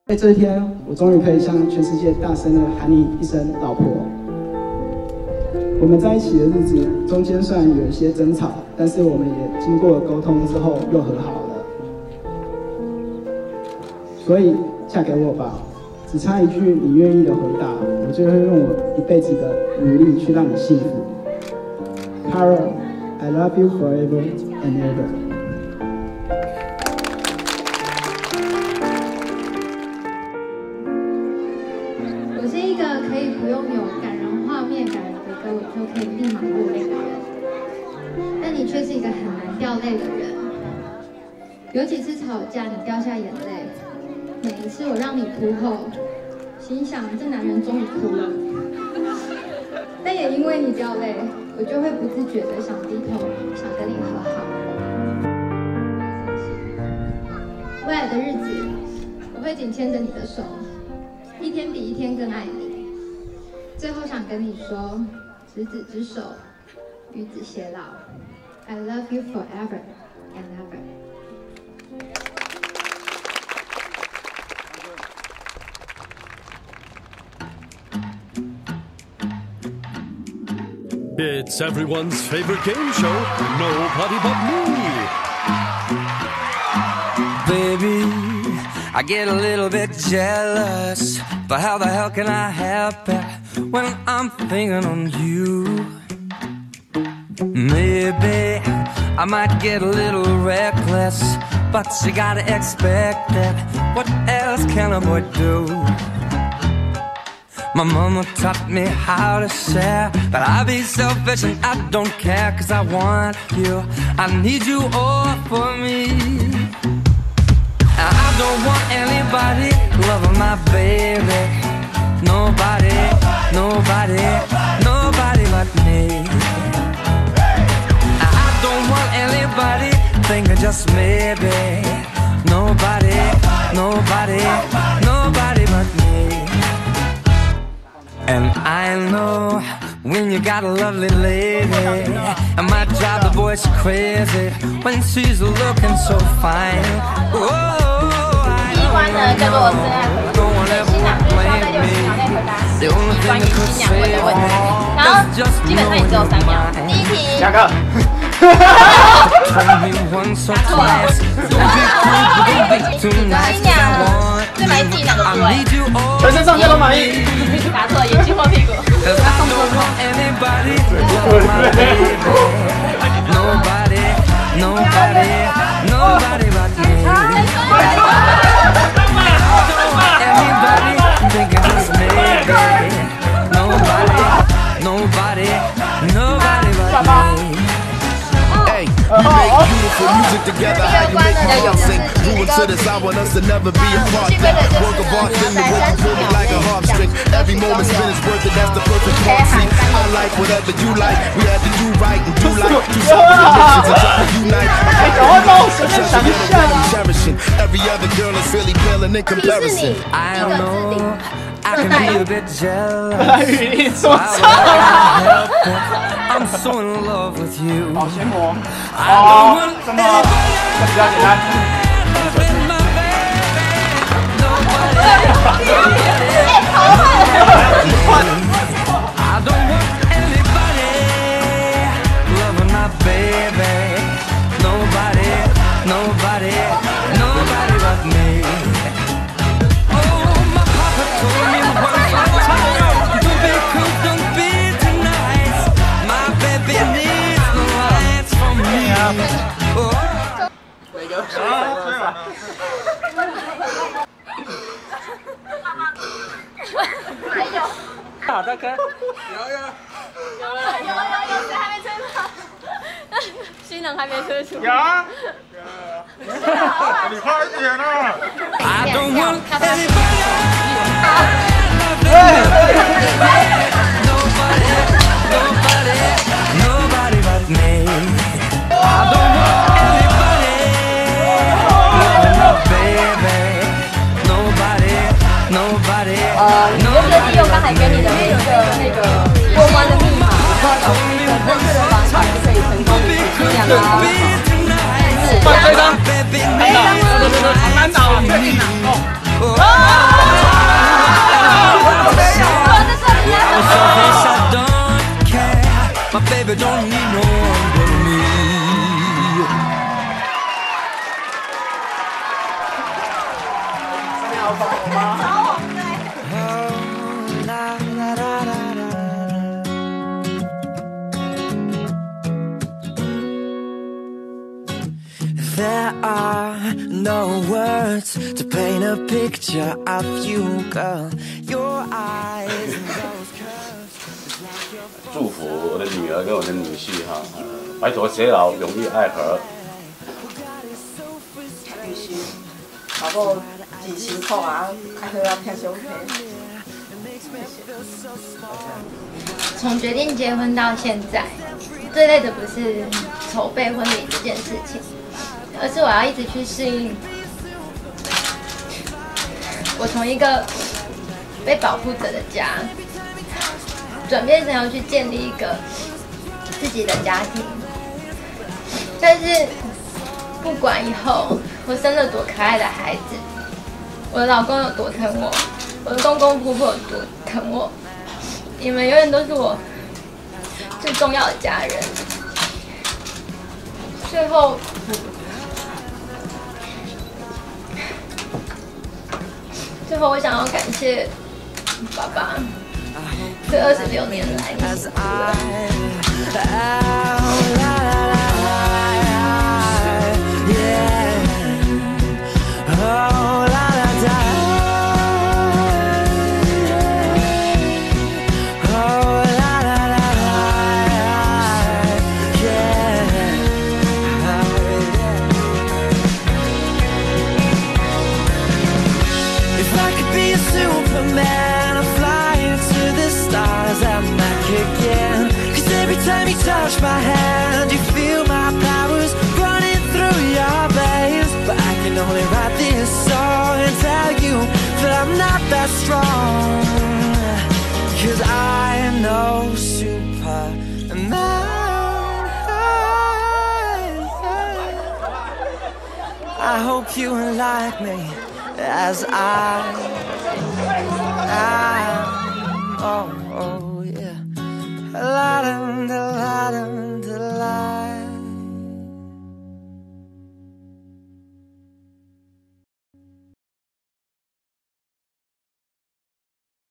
在这一天，我终于可以向全世界大声的喊你一声“老婆”。我们在一起的日子中间虽然有一些争吵，但是我们也经过了沟通之后又和好了。所以嫁给我吧，只差一句你愿意的回答，我就会用我一辈子的努力去让你幸福。Carol, I love you forever and ever. 我是一个可以不用有感人画面、感人的歌，我就可以立马落泪的人，但你却是一个很难掉泪的人。有几次吵架，你掉下眼泪，每一次我让你哭后，心想这男人终于哭了。但也因为你掉泪，我就会不自觉的想低头，想跟你和好。未来的日子，我会紧牵着你的手。一天比一天更爱你，最后想跟你说，执子之手，与子偕老。I love you forever and ever. It's everyone's favorite game show, Nobody But Me. Baby, I get a little bit jealous, but how the hell can I help it when I'm thinking on you? Maybe I might get a little reckless, but you gotta expect it. What else can a boy do? My mama taught me how to share, but I be selfish and I don't care, 'cause I want you, I need you all for me. I don't want anybody loving my baby. Nobody, nobody, nobody but me. I don't want anybody thinking just maybe. Nobody, nobody, nobody but me. And I know when you got a lovely lady, it might drive the boys crazy when she's looking so fine. Whoa. 第一关呢叫做真爱回答，新郎对方在6秒内回答关于新娘问的问题，然后基本上也只有3秒。第一题， 2个。 新娘最满意自己哪个部位？ 全身上下都满意。 答错，眼睛或屁股。 We make beautiful music together. How you make my heart sing? Grew into this, I want us to never be apart. Work of art, then the way you pull me like a harp string. Every moment spent is worth it, that's the perfect part. See, I like whatever you like. We had to do right and do like two separate dimensions and try to unite. Cherishing every other girl is really pale in comparison. I don't know. I can be a bit jealous. I'm so in love with you. I don't want anybody loving my baby. Nobody, nobody, nobody but me. 还有， 好，大哥， 有，谁还没吹吗？新郎还没吹出。 有啊，你快一点啊！ I don't want anybody. Nobody but me. I don't want anybody loving my baby. Nobody. 你就可以利用刚才给你的那个过关的密码，然后用认识的方法就可以成功的取新娘啊。 这张，这张，长难倒，确定难哦。 My baby don't need no one but me. Oh, la, la, la, la, la. There are no words to paint a picture of you, girl. Your eyes and those curves. 祝福我的女儿跟我的女婿哈，白头偕老，永浴爱河。 女婿，老婆几辛苦啊，开车要偏胸皮。 从决定结婚到现在，最累的不是筹备婚礼这件事情，而是我要一直去适应，我从一个被保护者的家，转变成要去建立一个自己的家庭。但是不管以后我生了多可爱的孩子，我的老公有多疼我，我的公公婆婆有多疼我，你们永远都是我最重要的家人。最后，我想要感谢爸爸这26年来的辛苦了。 Time you touch my hand, you feel my powers running through your veins. But I can only write this song and tell you that I'm not that strong. 'Cause I know Superman. I hope you like me as I